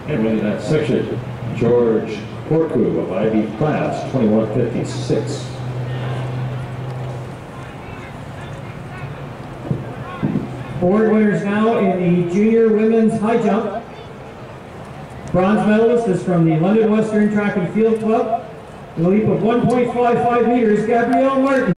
And winning that section, George Porcu of IB class 2156. Award winners now in the junior women's high jump. Bronze medalist is from the London Western Track and Field Club. The leap of 1.55 meters, Gabrielle Martin.